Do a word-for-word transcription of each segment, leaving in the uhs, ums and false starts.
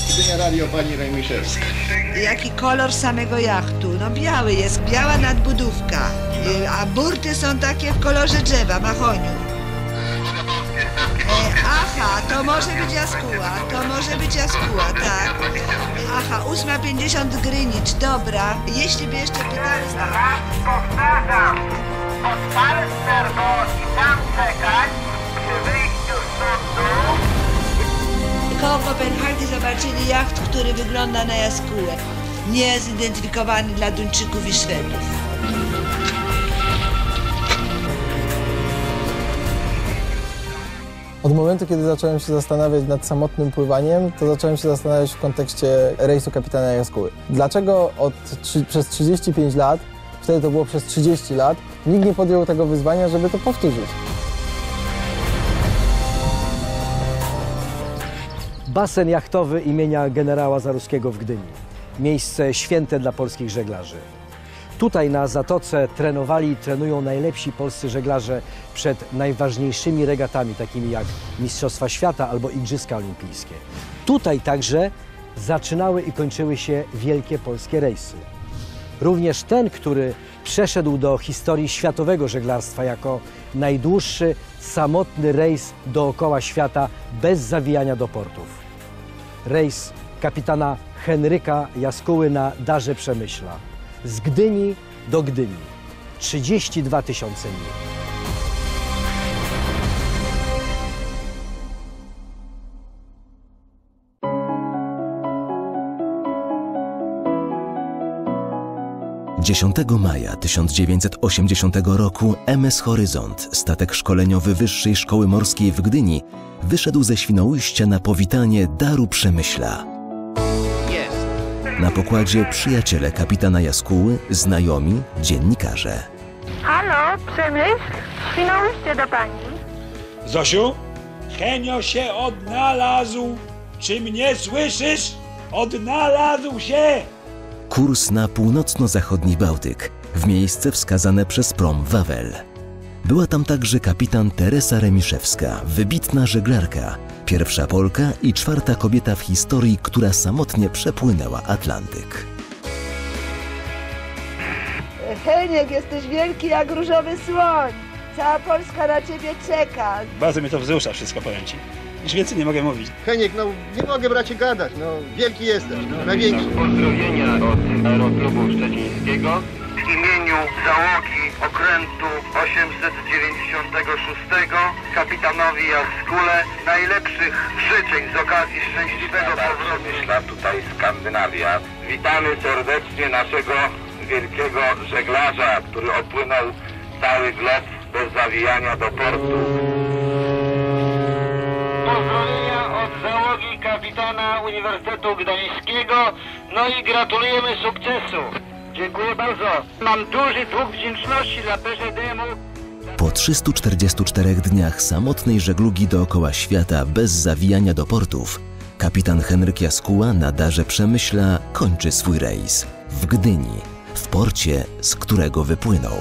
Gdynia Radio, pani Remiszewska. Jaki kolor samego jachtu? No biały jest, biała nadbudówka. A burty są takie w kolorze drzewa, mahoniu. E, aha, to może być Jaskuła, to może być Jaskuła, tak. Aha, ósma pięćdziesiąt Greenwich, dobra. Jeśli by jeszcze pytali... Raz powtarzam, od Falsterbo i tam czekać przy wyjściu z sądu. Koło Kopenhagi zobaczyli jacht, który wygląda na Jaskułę. Niezidentyfikowany dla Duńczyków i Szwedów. Od momentu, kiedy zacząłem się zastanawiać nad samotnym pływaniem, to zacząłem się zastanawiać w kontekście rejsu kapitana Jaskuły. Dlaczego od, trzy, przez trzydzieści pięć lat, wtedy to było przez trzydzieści lat, nikt nie podjął tego wyzwania, żeby to powtórzyć? Basen jachtowy imienia generała Zaruskiego w Gdyni. Miejsce święte dla polskich żeglarzy. Tutaj na Zatoce trenowali i trenują najlepsi polscy żeglarze przed najważniejszymi regatami, takimi jak Mistrzostwa Świata albo Igrzyska Olimpijskie. Tutaj także zaczynały i kończyły się wielkie polskie rejsy. Również ten, który przeszedł do historii światowego żeglarstwa jako najdłuższy, samotny rejs dookoła świata bez zawijania do portów. Rejs kapitana Henryka Jaskuły na Darze Przemyśla. Z Gdyni do Gdyni. trzydzieści dwa tysiące mil. dziesiątego maja tysiąc dziewięćset osiemdziesiątego roku M S Horyzont, statek szkoleniowy Wyższej Szkoły Morskiej w Gdyni, wyszedł ze Świnoujścia na powitanie Daru Przemyśla. Na pokładzie przyjaciele kapitana Jaskuły, znajomi, dziennikarze. Halo, Przemyśl, Świnoujście do pani. Zosiu, Henio się odnalazł. Czy mnie słyszysz? Odnalazł się! Kurs na północno-zachodni Bałtyk, w miejsce wskazane przez prom Wawel. Była tam także kapitan Teresa Remiszewska, wybitna żeglarka, pierwsza Polka i czwarta kobieta w historii, która samotnie przepłynęła Atlantyk. Heniek, jesteś wielki jak różowy słoń. Cała Polska na ciebie czeka. Bardzo mnie to wzrusza wszystko, powiem ci. Już więcej nie mogę mówić. Heniek, no nie mogę bracie gadać, no wielki jesteś, no największy. Pozdrowienia od Aeroklubu Szczecińskiego. W imieniu załogi okrętu osiemset dziewięćdziesiątego szóstego kapitanowi Jaskule najlepszych życzeń z okazji szczęśliwego powrotu. Myśla tutaj Skandynawia. Witamy serdecznie naszego wielkiego żeglarza, który opłynął cały glob bez zawijania do portu. Pozdrowienia od załogi kapitana Uniwersytetu Gdańskiego, no i gratulujemy sukcesu. Dziękuję bardzo. Mam duży dług wdzięczności dla P Ż D M u. Po trzystu czterdziestu czterech dniach samotnej żeglugi dookoła świata bez zawijania do portów, kapitan Henryk Jaskuła na Darze Przemyśla kończy swój rejs w Gdyni, w porcie, z którego wypłynął.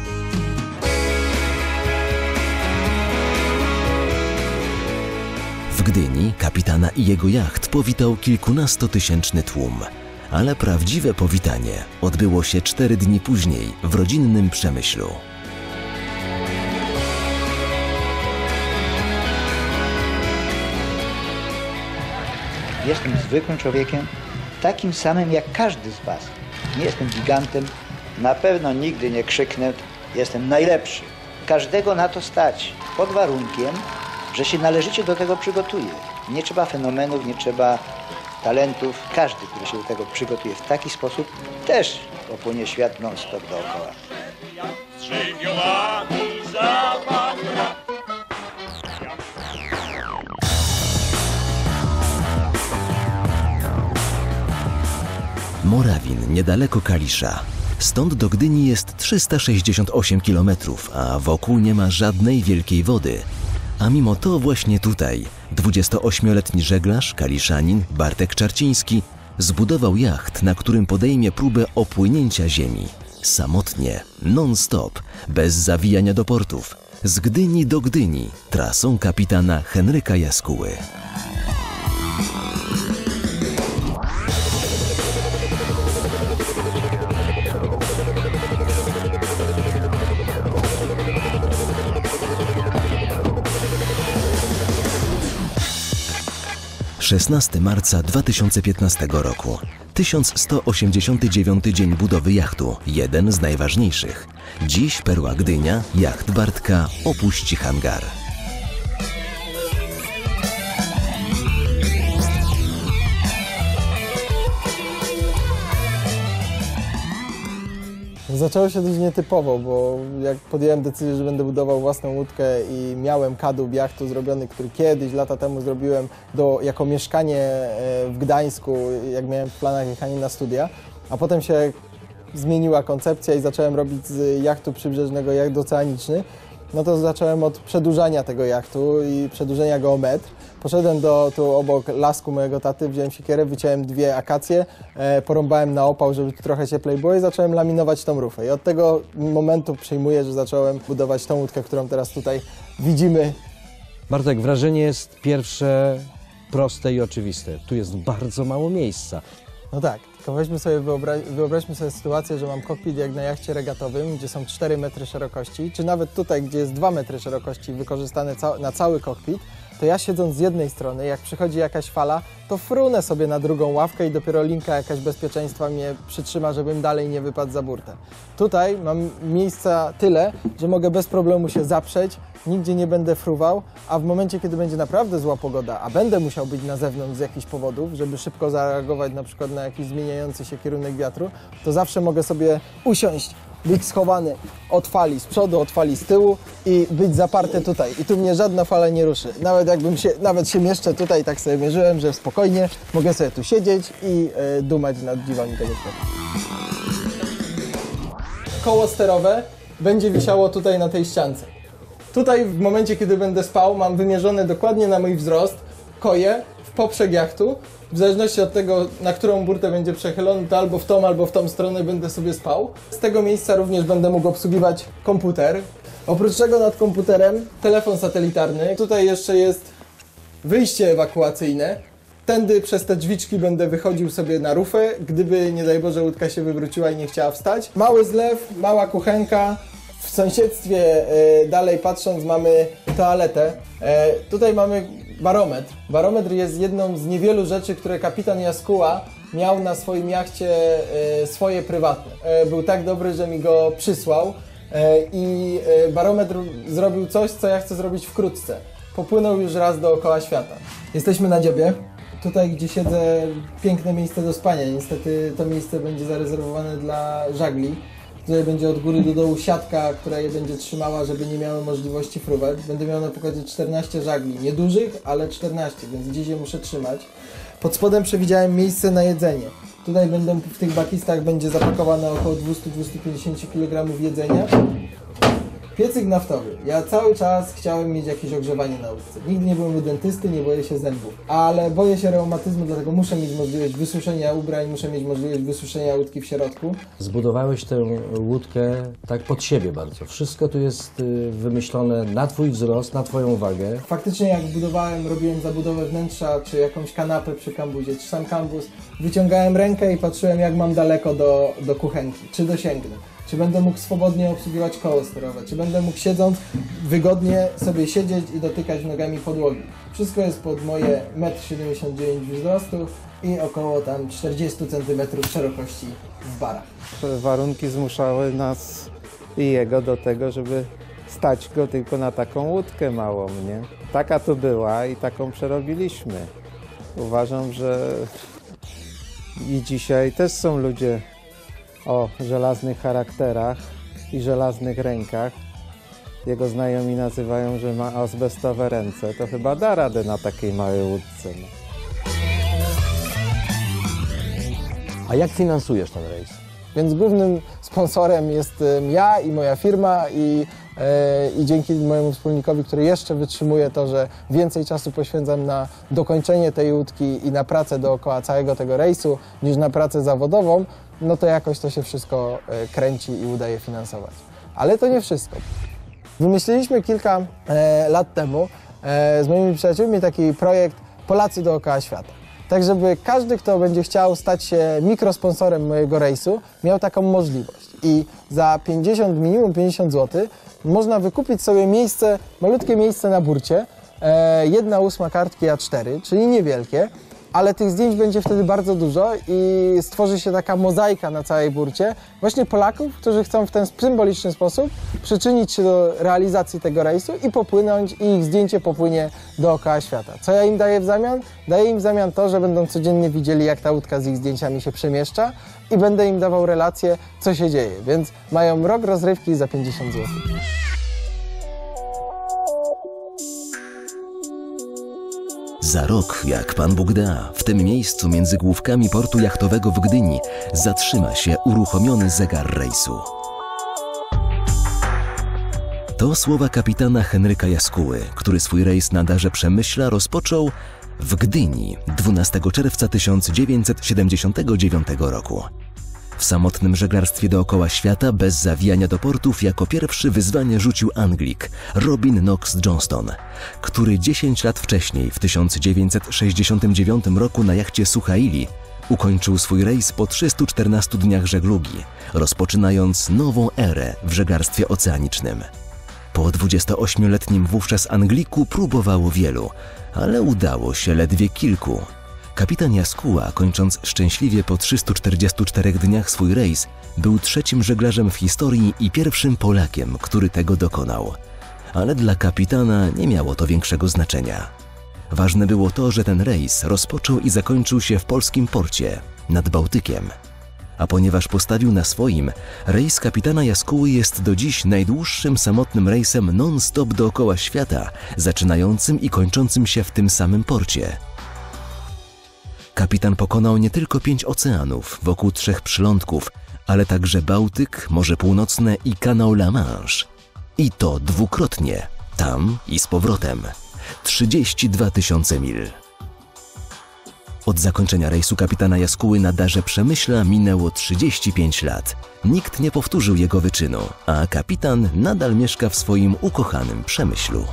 W Gdyni kapitana i jego jacht powitał kilkunastotysięczny tłum. Ale prawdziwe powitanie odbyło się cztery dni później w rodzinnym Przemyślu. Jestem zwykłym człowiekiem, takim samym jak każdy z was. Nie jestem gigantem, na pewno nigdy nie krzyknę, jestem najlepszy. Każdego na to stać, pod warunkiem, że się należycie do tego przygotuje. Nie trzeba fenomenów, nie trzeba talentów. Każdy, który się do tego przygotuje w taki sposób, też opłynie świat non-stop dookoła. Morawin, niedaleko Kalisza. Stąd do Gdyni jest trzysta sześćdziesiąt osiem kilometrów, a wokół nie ma żadnej wielkiej wody. A mimo to właśnie tutaj dwudziestoośmioletni żeglarz, kaliszanin Bartek Czarciński zbudował jacht, na którym podejmie próbę opłynięcia ziemi. Samotnie, non-stop, bez zawijania do portów, z Gdyni do Gdyni, trasą kapitana Henryka Jaskuły. szesnastego marca dwa tysiące piętnastego roku. tysiąc sto osiemdziesiąty dziewiąty dzień budowy jachtu, jeden z najważniejszych. Dziś perła Gdynia, jacht Bartka opuści hangar. Zaczęło się dość nietypowo, bo jak podjąłem decyzję, że będę budował własną łódkę i miałem kadłub jachtu zrobiony, który kiedyś, lata temu zrobiłem do, jako mieszkanie w Gdańsku, jak miałem w planach jechania na studia, a potem się zmieniła koncepcja i zacząłem robić z jachtu przybrzeżnego jacht oceaniczny, no to zacząłem od przedłużania tego jachtu i przedłużenia go o metr. Poszedłem do, tu obok lasku mojego taty, wziąłem siekierę, wyciąłem dwie akacje, e, porąbałem na opał, żeby tu trochę cieplej było i zacząłem laminować tą rufę. I od tego momentu przyjmuję, że zacząłem budować tą łódkę, którą teraz tutaj widzimy. Bartek, wrażenie jest pierwsze proste i oczywiste. Tu jest bardzo mało miejsca. No tak, tylko weźmy sobie, wyobra wyobraźmy sobie sytuację, że mam kokpit jak na jachcie regatowym, gdzie są cztery metry szerokości, czy nawet tutaj, gdzie jest dwa metry szerokości wykorzystane ca na cały kokpit, to ja siedząc z jednej strony, jak przychodzi jakaś fala, to frunę sobie na drugą ławkę i dopiero linka jakaś bezpieczeństwa mnie przytrzyma, żebym dalej nie wypadł za burtę. Tutaj mam miejsca tyle, że mogę bez problemu się zaprzeć, nigdzie nie będę fruwał, a w momencie, kiedy będzie naprawdę zła pogoda, a będę musiał być na zewnątrz z jakichś powodów, żeby szybko zareagować na przykład na jakiś zmieniający się kierunek wiatru, to zawsze mogę sobie usiąść, być schowany od fali z przodu, od fali z tyłu i być zaparty tutaj. I tu mnie żadna fala nie ruszy. Nawet jakbym się, nawet się mieszczę tutaj, tak sobie mierzyłem, że spokojnie mogę sobie tu siedzieć i y, dumać nad dziwami tego świata. Koło sterowe będzie wisiało tutaj na tej ściance. Tutaj w momencie, kiedy będę spał, mam wymierzone dokładnie na mój wzrost koje w poprzek jachtu. W zależności od tego, na którą burtę będzie przechylony, to albo w tą, albo w tą stronę będę sobie spał. Z tego miejsca również będę mógł obsługiwać komputer. Oprócz czego nad komputerem telefon satelitarny. Tutaj jeszcze jest wyjście ewakuacyjne. Tędy przez te drzwiczki będę wychodził sobie na rufę, gdyby, nie daj Boże, łódka się wywróciła i nie chciała wstać. Mały zlew, mała kuchenka. W sąsiedztwie, e, dalej patrząc, mamy toaletę. E, tutaj mamy barometr. Barometr jest jedną z niewielu rzeczy, które kapitan Jaskuła miał na swoim jachcie e, swoje prywatne. E, był tak dobry, że mi go przysłał e, i e, barometr zrobił coś, co ja chcę zrobić wkrótce. Popłynął już raz dookoła świata. Jesteśmy na dziobie. Tutaj, gdzie siedzę, piękne miejsce do spania. Niestety to miejsce będzie zarezerwowane dla żagli. Tutaj będzie od góry do dołu siatka, która je będzie trzymała, żeby nie miały możliwości fruwać. Będę miał na pokładzie czternaście żagli. Niedużych, ale czternaście, więc gdzieś je muszę trzymać. Pod spodem przewidziałem miejsce na jedzenie. Tutaj będą, w tych bakistach będzie zapakowane około dwieście do dwustu pięćdziesięciu kilogramów jedzenia. Piecyk naftowy. Ja cały czas chciałem mieć jakieś ogrzewanie na łódce. Nigdy nie byłem u dentysty, nie boję się zębów. Ale boję się reumatyzmu, dlatego muszę mieć możliwość wysuszenia ubrań, muszę mieć możliwość wysuszenia łódki w środku. Zbudowałeś tę łódkę tak pod siebie bardzo. Wszystko tu jest wymyślone na twój wzrost, na twoją wagę. Faktycznie jak budowałem, robiłem zabudowę wnętrza, czy jakąś kanapę przy kambuzie, czy sam kambuz, wyciągałem rękę i patrzyłem, jak mam daleko do, do kuchenki, czy dosięgnę. Czy będę mógł swobodnie obsługiwać koło sterowe, czy będę mógł siedząc wygodnie sobie siedzieć i dotykać nogami podłogi. Wszystko jest pod moje metr siedemdziesiąt dziewięć wzrostu i około tam czterdzieści centymetrów szerokości w barach. Warunki zmuszały nas i jego do tego, żeby stać go tylko na taką łódkę małą, nie? Taka to była i taką przerobiliśmy. Uważam, że i dzisiaj też są ludzie o żelaznych charakterach i żelaznych rękach. Jego znajomi nazywają, że ma azbestowe ręce. To chyba da radę na takiej małej łódce. No. A jak finansujesz ten rejs? Więc głównym sponsorem jestem ja i moja firma i, e, i dzięki mojemu wspólnikowi, który jeszcze wytrzymuje to, że więcej czasu poświęcam na dokończenie tej łódki i na pracę dookoła całego tego rejsu niż na pracę zawodową, no to jakoś to się wszystko e, kręci i udaje finansować. Ale to nie wszystko. Wymyśliliśmy kilka e, lat temu e, z moimi przyjaciółmi taki projekt Polacy dookoła świata. Tak, żeby każdy, kto będzie chciał stać się mikrosponsorem mojego rejsu, miał taką możliwość. I za pięćdziesiąt, minimum pięćdziesiąt złotych można wykupić sobie miejsce, malutkie miejsce na burcie, e, jedna ósma kartki A cztery, czyli niewielkie, ale tych zdjęć będzie wtedy bardzo dużo i stworzy się taka mozaika na całej burcie właśnie Polaków, którzy chcą w ten symboliczny sposób przyczynić się do realizacji tego rejsu i popłynąć, i ich zdjęcie popłynie dookoła świata. Co ja im daję w zamian? Daję im w zamian to, że będą codziennie widzieli, jak ta łódka z ich zdjęciami się przemieszcza i będę im dawał relację, co się dzieje, więc mają rok rozrywki za pięćdziesiąt złotych. Za rok, jak Pan Bóg da, w tym miejscu między główkami portu jachtowego w Gdyni zatrzyma się uruchomiony zegar rejsu. To słowa kapitana Henryka Jaskuły, który swój rejs na Darze Przemyśla rozpoczął w Gdyni dwunastego czerwca tysiąc dziewięćset siedemdziesiątego dziewiątego roku. W samotnym żeglarstwie dookoła świata, bez zawijania do portów, jako pierwszy wyzwanie rzucił Anglik Robin Knox Johnston, który dziesięć lat wcześniej, w tysiąc dziewięćset sześćdziesiątym dziewiątym roku na jachcie Suchaili, ukończył swój rejs po trzystu czternastu dniach żeglugi, rozpoczynając nową erę w żeglarstwie oceanicznym. Po dwudziestoośmioletnim wówczas Angliku próbowało wielu, ale udało się ledwie kilku. Kapitan Jaskuła, kończąc szczęśliwie po trzystu czterdziestu czterech dniach swój rejs, był trzecim żeglarzem w historii i pierwszym Polakiem, który tego dokonał. Ale dla kapitana nie miało to większego znaczenia. Ważne było to, że ten rejs rozpoczął i zakończył się w polskim porcie, nad Bałtykiem. A ponieważ postawił na swoim, rejs kapitana Jaskuły jest do dziś najdłuższym samotnym rejsem non-stop dookoła świata, zaczynającym i kończącym się w tym samym porcie. Kapitan pokonał nie tylko pięć oceanów wokół trzech przylądków, ale także Bałtyk, Morze Północne i kanał La Manche. I to dwukrotnie, tam i z powrotem. trzydzieści dwa tysiące mil. Od zakończenia rejsu kapitana Jaskuły na Darze Przemyśla minęło trzydzieści pięć lat. Nikt nie powtórzył jego wyczynu, a kapitan nadal mieszka w swoim ukochanym Przemyślu.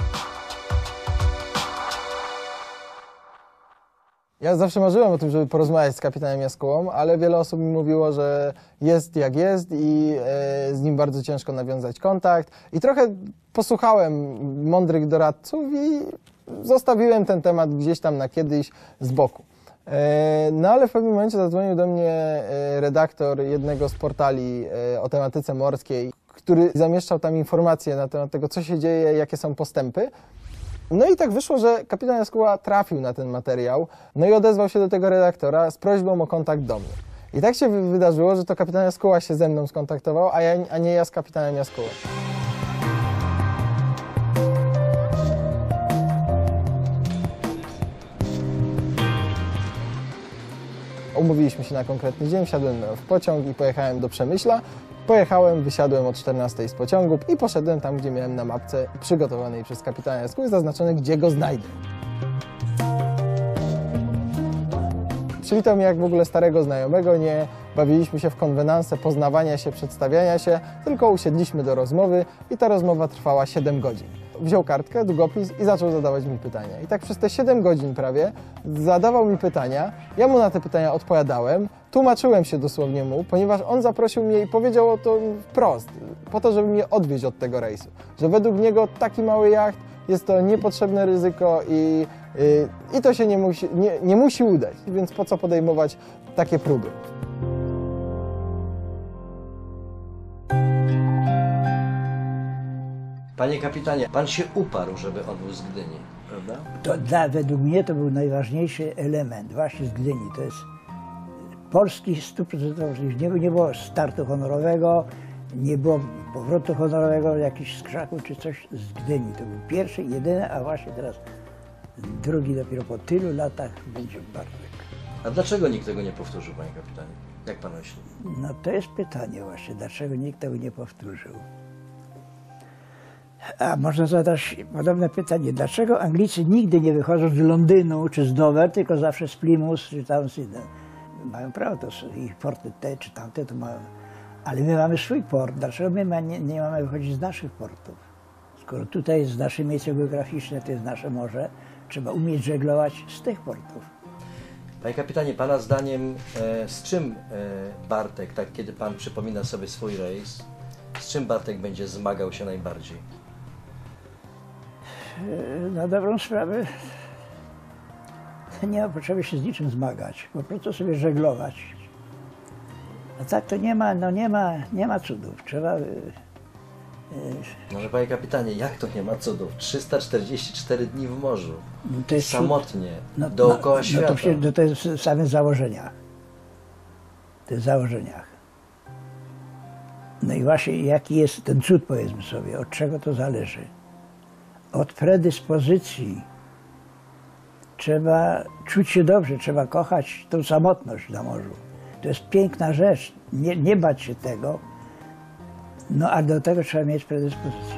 Ja zawsze marzyłem o tym, żeby porozmawiać z kapitanem Jaskułą, ale wiele osób mi mówiło, że jest jak jest i e, z nim bardzo ciężko nawiązać kontakt. I trochę posłuchałem mądrych doradców i zostawiłem ten temat gdzieś tam na kiedyś z boku. E, no ale w pewnym momencie zadzwonił do mnie e, redaktor jednego z portali e, o tematyce morskiej, który zamieszczał tam informacje na temat tego, co się dzieje, jakie są postępy. No i tak wyszło, że kapitan Jaskuła trafił na ten materiał, no i odezwał się do tego redaktora z prośbą o kontakt do mnie. I tak się wydarzyło, że to kapitan Jaskuła się ze mną skontaktował, a, ja, a nie ja z kapitanem Jaskułą. Umówiliśmy się na konkretny dzień, wsiadłem w pociąg i pojechałem do Przemyśla. Pojechałem, wysiadłem o czternastej z pociągu i poszedłem tam, gdzie miałem na mapce przygotowanej przez kapitana Jaskuły zaznaczone, gdzie go znajdę. Przywitał mnie jak w ogóle starego znajomego, nie bawiliśmy się w konwenansę poznawania się, przedstawiania się, tylko usiedliśmy do rozmowy i ta rozmowa trwała siedem godzin. Wziął kartkę, długopis i zaczął zadawać mi pytania. I tak przez te siedem godzin prawie zadawał mi pytania, ja mu na te pytania odpowiadałem, tłumaczyłem się dosłownie mu, ponieważ on zaprosił mnie i powiedział o to wprost, po to, żeby mnie odwieźć od tego rejsu. Że według niego taki mały jacht jest to niepotrzebne ryzyko i, yy, i to się nie musi, nie, nie musi udać, więc po co podejmować takie próby. Panie kapitanie, pan się uparł, żeby on był z Gdyni, prawda? To dla, według mnie to był najważniejszy element właśnie z Gdyni. To jest polski stuprocentowy, nie, nie było startu honorowego, nie było powrotu honorowego, jakichś skrzaków czy coś z Gdyni. To był pierwszy, jedyny, a właśnie teraz drugi dopiero po tylu latach będzie Bartek. A dlaczego nikt tego nie powtórzył, panie kapitanie? Jak pan myśli? No to jest pytanie właśnie, dlaczego nikt tego nie powtórzył. A można zadać podobne pytanie, dlaczego Anglicy nigdy nie wychodzą z Londynu czy z Dover, tylko zawsze z Plymouth czy tam z innym. Mają prawo, to są ich porty te czy tamte, to mają. Ale my mamy swój port, dlaczego my ma, nie, nie mamy wychodzić z naszych portów? Skoro tutaj jest nasze miejsce geograficzne, to jest nasze morze, trzeba umieć żeglować z tych portów. Panie kapitanie, pana zdaniem e, z czym e, Bartek, tak kiedy pan przypomina sobie swój rejs, z czym Bartek będzie zmagał się najbardziej? na dobrą sprawę nie ma potrzeby się z niczym zmagać, po prostu sobie żeglować. A tak to nie ma, no nie ma, nie ma cudów. Trzeba... Może panie kapitanie, jak to nie ma cudów? trzysta czterdzieści cztery dni w morzu, to jest samotnie, no, dookoła no, świata. No to, przecież, no to jest w samych założeniach. To jest w założeniach. No i właśnie jaki jest ten cud, powiedzmy sobie, od czego to zależy? Od predyspozycji. Trzeba czuć się dobrze, trzeba kochać tą samotność na morzu. To jest piękna rzecz, nie, nie bać się tego, no a do tego trzeba mieć predyspozycję.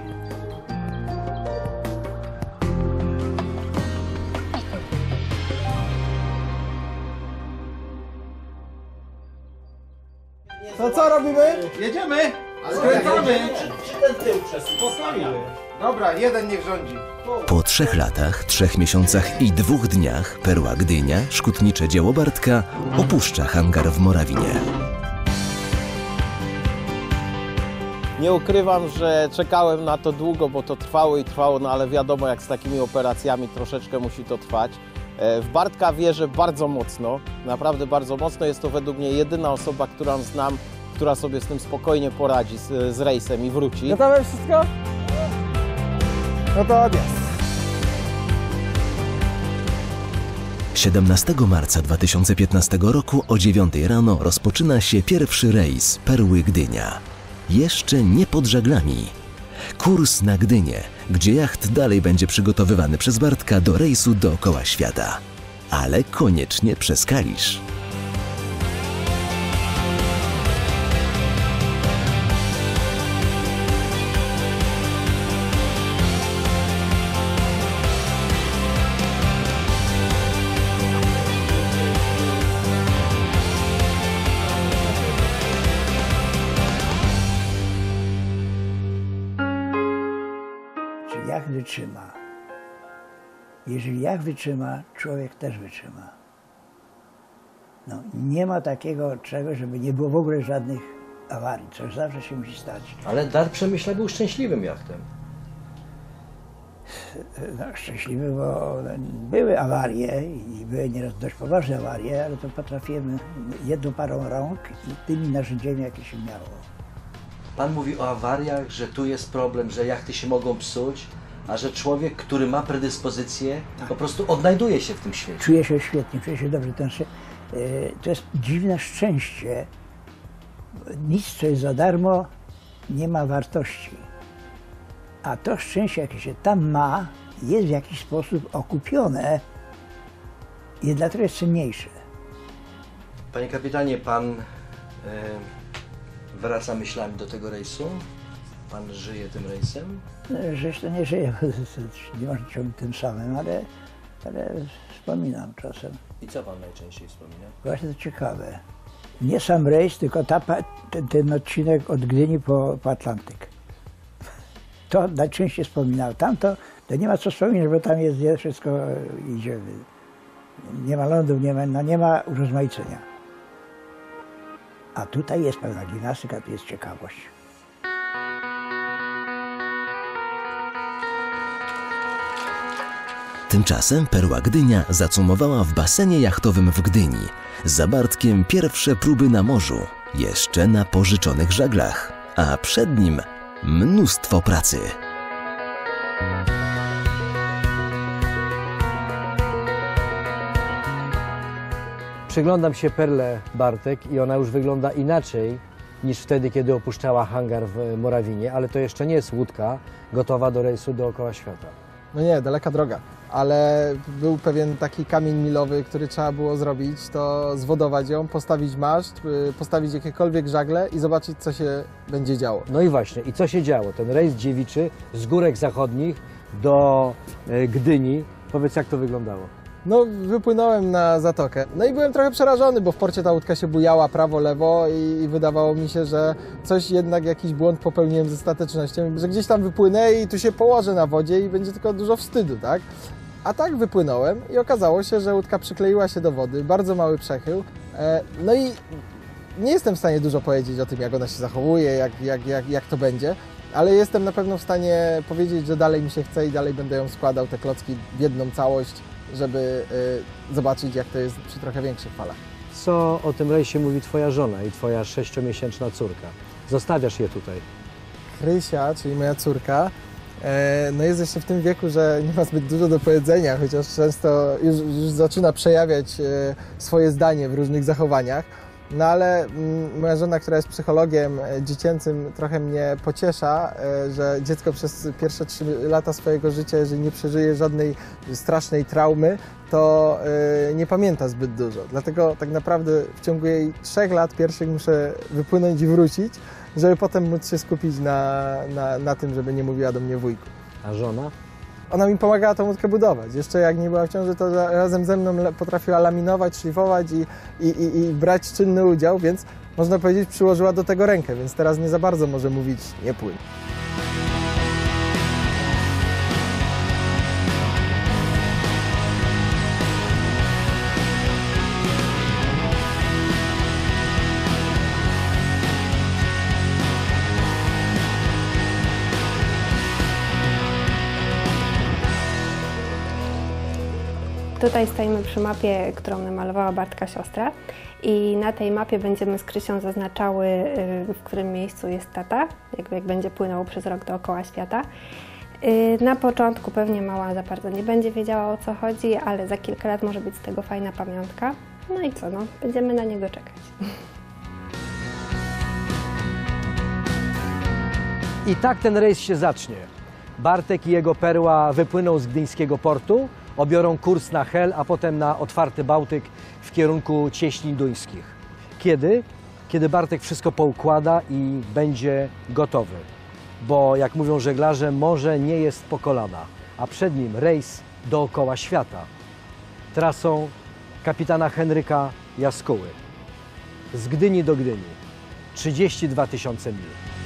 To co robimy? Jedziemy! Skręcamy! Czy ten tył przesuwa? Spokojnie. Dobra, jeden niech rządzi. Po trzech latach, trzech miesiącach i dwóch dniach Perła Gdynia, szkutnicze dzieło Bartka, opuszcza hangar w Morawinie. Nie ukrywam, że czekałem na to długo, bo to trwało i trwało, no ale wiadomo, jak z takimi operacjami troszeczkę musi to trwać. W Bartka wierzę bardzo mocno, naprawdę bardzo mocno. Jest to według mnie jedyna osoba, którą znam, która sobie z tym spokojnie poradzi, z, z rejsem i wróci. Gotowe wszystko? No to odjazd. siedemnastego marca dwa tysiące piętnastego roku o dziewiątej rano rozpoczyna się pierwszy rejs Perły Gdynia. Jeszcze nie pod żaglami. Kurs na Gdynię, gdzie jacht dalej będzie przygotowywany przez Bartka do rejsu dookoła świata. Ale koniecznie przez Kalisz. Jacht wytrzyma. Jeżeli jacht wytrzyma, człowiek też wytrzyma. No, nie ma takiego czegoś, żeby nie było w ogóle żadnych awarii. Coś zawsze się musi stać. Ale Dar Przemyśla był szczęśliwym jachtem. No, szczęśliwy, bo były awarie i były nieraz dość poważne awarie, ale to potrafiłem jedną parą rąk i tymi narzędziami, jakie się miało. Pan mówi o awariach, że tu jest problem, że jachty się mogą psuć, a że człowiek, który ma predyspozycję, tak, po prostu odnajduje się w tym świecie. Czuje się świetnie, czuje się dobrze. Ten, to jest dziwne szczęście. Nic, co jest za darmo, nie ma wartości. A to szczęście, jakie się tam ma, jest w jakiś sposób okupione i dlatego jest cenniejsze. Panie kapitanie, pan... Yy... wraca myślami do tego rejsu? Pan żyje tym rejsem? Żyć to nie żyję, nie można ciągle tym samym, ale, ale wspominam czasem. I co pan najczęściej wspomina? Właśnie to ciekawe. Nie sam rejs, tylko ta, ten, ten odcinek od Gdyni po, po Atlantyk. To najczęściej wspominam. Tam to, to nie ma co wspominać, bo tam jest, jest wszystko idzie. Nie ma lądów, nie ma, no nie ma urozmaicenia. A tutaj jest pewna gimnastyka, tu jest ciekawość. Tymczasem Perła Gdynia zacumowała w basenie jachtowym w Gdyni. Za Bartkiem pierwsze próby na morzu, jeszcze na pożyczonych żaglach, a przed nim mnóstwo pracy. Przyglądam się Perle Bartek i ona już wygląda inaczej niż wtedy, kiedy opuszczała hangar w Morawinie, ale to jeszcze nie jest łódka gotowa do rejsu dookoła świata. No nie, daleka droga, ale był pewien taki kamień milowy, który trzeba było zrobić, to zwodować ją, postawić maszt, postawić jakiekolwiek żagle i zobaczyć, co się będzie działo. No i właśnie, i co się działo? Ten rejs dziewiczy z Górek Zachodnich do Gdyni. Powiedz, jak to wyglądało? No, wypłynąłem na zatokę. No i byłem trochę przerażony, bo w porcie ta łódka się bujała prawo, lewo i, i wydawało mi się, że coś jednak, jakiś błąd popełniłem ze statecznością, że gdzieś tam wypłynę i tu się położę na wodzie i będzie tylko dużo wstydu, tak? A tak wypłynąłem i okazało się, że łódka przykleiła się do wody, bardzo mały przechył. E, no i nie jestem w stanie dużo powiedzieć o tym, jak ona się zachowuje, jak, jak, jak, jak to będzie, ale jestem na pewno w stanie powiedzieć, że dalej mi się chce i dalej będę ją składał, te klocki, w jedną całość, żeby y, zobaczyć, jak to jest przy trochę większych falach. Co o tym rejsie mówi twoja żona i twoja sześciomiesięczna córka? Zostawiasz je tutaj. Krysia, czyli moja córka, e, no jest jeszcze w tym wieku, że nie ma zbyt dużo do powiedzenia, chociaż często już, już zaczyna przejawiać e, swoje zdanie w różnych zachowaniach. No ale mm, moja żona, która jest psychologiem dziecięcym, trochę mnie pociesza, e, że dziecko przez pierwsze trzy lata swojego życia, jeżeli nie przeżyje żadnej strasznej traumy, to e, nie pamięta zbyt dużo. Dlatego tak naprawdę w ciągu jej trzech lat pierwszych muszę wypłynąć i wrócić, żeby potem móc się skupić na, na, na tym, żeby nie mówiła do mnie wujku. A żona? Ona mi pomagała tą łódkę budować. Jeszcze jak nie była w ciąży, to razem ze mną potrafiła laminować, szlifować i, i, i, i brać czynny udział, więc można powiedzieć, przyłożyła do tego rękę, więc teraz nie za bardzo może mówić nie płyń. Tutaj stoimy przy mapie, którą namalowała Bartka siostra i na tej mapie będziemy z Krysią zaznaczały, w którym miejscu jest tata, jak, jak będzie płynął przez rok dookoła świata. Na początku pewnie mała za bardzo nie będzie wiedziała, o co chodzi, ale za kilka lat może być z tego fajna pamiątka. No i co, no, będziemy na niego czekać. I tak ten rejs się zacznie. Bartek i jego perła wypłyną z gdyńskiego portu, obiorą kurs na Hel, a potem na otwarty Bałtyk w kierunku cieśnin duńskich. Kiedy? Kiedy Bartek wszystko poukłada i będzie gotowy. Bo jak mówią żeglarze, morze nie jest po kolana, a przed nim rejs dookoła świata. Trasą kapitana Henryka Jaskuły. Z Gdyni do Gdyni. trzydzieści dwa tysiące mil.